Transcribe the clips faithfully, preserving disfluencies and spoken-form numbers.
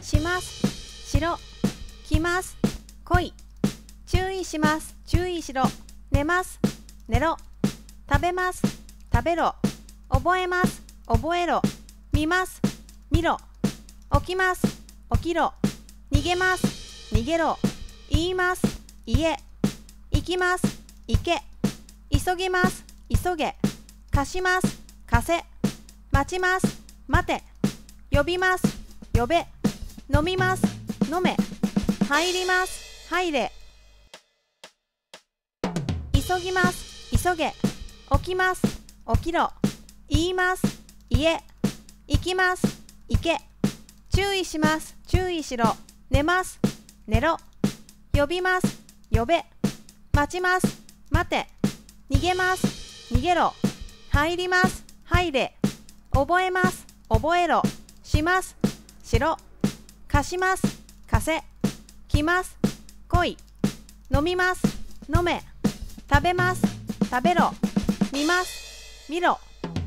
します、しろ、来ます、来い、注意します、注意しろ、寝ます、寝ろ、食べます、食べろ、覚えます、覚えろ、見ます、見ろ、起きます、起きろ、逃げます、逃げろ、言います、言え、行きます、行け、急ぎます、急げ、貸します、貸せ、待ちます、待て、呼びます、呼べ、飲みます、飲め、入ります、入れ、急ぎます、急げ、起きます、起きろ、言います、言え、行きます、行け、注意します、注意しろ、寝ます、寝ろ、呼びます、呼べ、待ちます、待て、逃げます、逃げろ、入ります、入れ、覚えます、覚えろ、します、しろ、貸します、貸せ、来ます、来い、飲みます、飲め、食べます、食べろ、見ます、見ろ、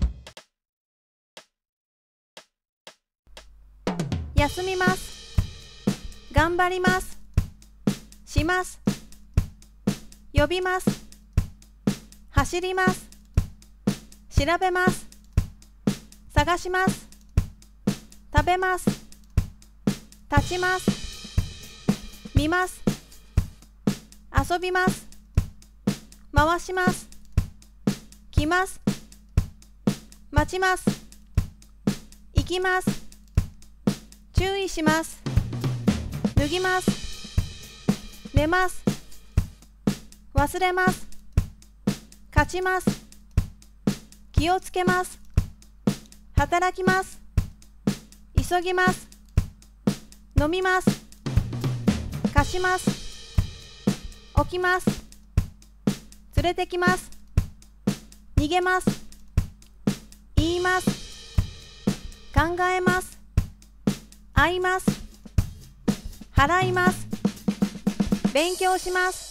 休みます、頑張ります、します、呼びます、走ります、調べます、探します、食べます、立ちます、見ます、遊びます、回します、来ます、待ちます、行きます、注意します、脱ぎます、寝ます、忘れます、勝ちます、気をつけます、働きます、急ぎます、飲みます、貸します、起きます、連れてきます、逃げます、言います、考えます、会います、払います、勉強します、